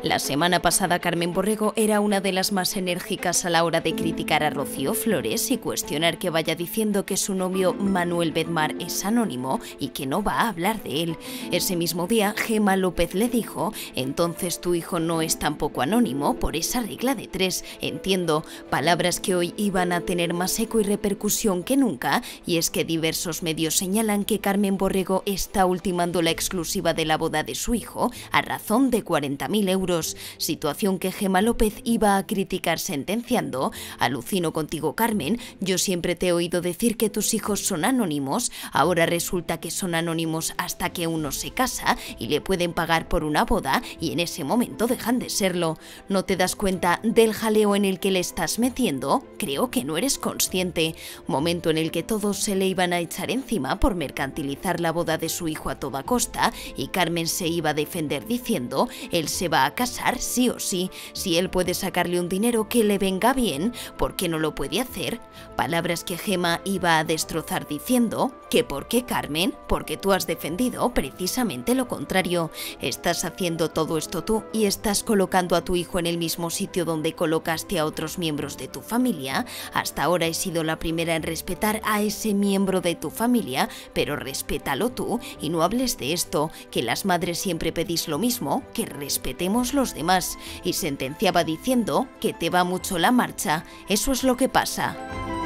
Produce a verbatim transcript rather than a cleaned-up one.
La semana pasada Carmen Borrego era una de las más enérgicas a la hora de criticar a Rocío Flores y cuestionar que vaya diciendo que su novio Manuel Bedmar es anónimo y que no va a hablar de él. Ese mismo día Gemma López le dijo: entonces tu hijo no es tampoco anónimo por esa regla de tres. Entiendo, palabras que hoy iban a tener más eco y repercusión que nunca, y es que diversos medios señalan que Carmen Borrego está ultimando la exclusiva de la boda de su hijo a razón de cuarenta mil euros. Situación que Gemma López iba a criticar sentenciando: alucino contigo, Carmen, yo siempre te he oído decir que tus hijos son anónimos, ahora resulta que son anónimos hasta que uno se casa y le pueden pagar por una boda y en ese momento dejan de serlo. ¿No te das cuenta del jaleo en el que le estás metiendo? Creo que no eres consciente. Momento en el que todos se le iban a echar encima por mercantilizar la boda de su hijo a toda costa, y Carmen se iba a defender diciendo: él se va a casar sí o sí, si él puede sacarle un dinero que le venga bien, ¿por qué no lo puede hacer? Palabras que Gemma iba a destrozar diciendo que ¿por qué, Carmen? Porque tú has defendido precisamente lo contrario. Estás haciendo todo esto tú y estás colocando a tu hijo en el mismo sitio donde colocaste a otros miembros de tu familia. Hasta ahora he sido la primera en respetar a ese miembro de tu familia, pero respétalo tú y no hables de esto, que las madres siempre pedís lo mismo, que respetemos los demás. Y sentenciaba diciendo que te va mucho la marcha. Eso es lo que pasa.